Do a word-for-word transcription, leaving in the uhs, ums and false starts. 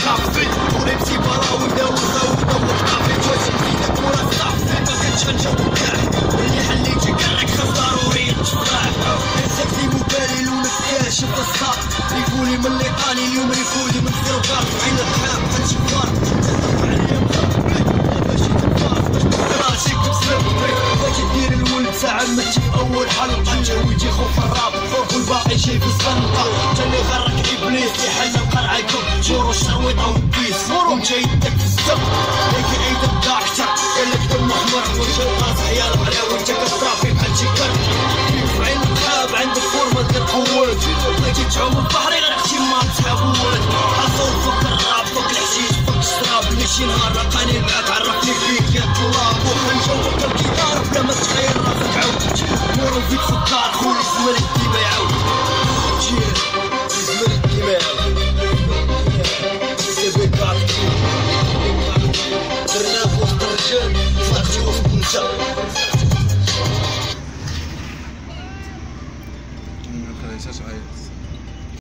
كافي وامسي براوي داوزة ودور كافي واش مزيدة كورة صافي ما كنتش غنجاوب كاع اللي حليتي كاعك خاص ضروري تفرح انسكتي مبالي لونك كاشف الصاط ريفولي من اللي قاني اليوم ريفولي من خير وكار عين الرحاب هادشي كبار تهضر عليا مخبي ماشي تنفاس باش راسك بسبب باجي دير الولد ساعة متي في أول حلقة جاويتي خوف الراب والباقي شي في الزنقة انت اللي غرك ابليس اللي حل القرعة يكون جورو الشرويطة والبيس وانت يدك في السب ليكي عيد الداكتر قالك دم احمر وجه الغاز عيال على وانت كترافي بحال شي كرت في عين الخاب عندك فورمة ديال قوات بغيتي تعوم البحر غير اختي ما تحاول عصور فوق الراب فوق الحشيش فوق الشراب اللي شي نهار لقاني معاك عرفني فيك يا طلاب وخنجاوبك الكيتار بلا ما تغير راسك عاود مورو فيك في الدار خويا زمرك ديما يعاود جير زمرك ديما يعاود سيبي كارت درنا في وسط الرجال طلقتي وسط النساء ما خليتهاش عيط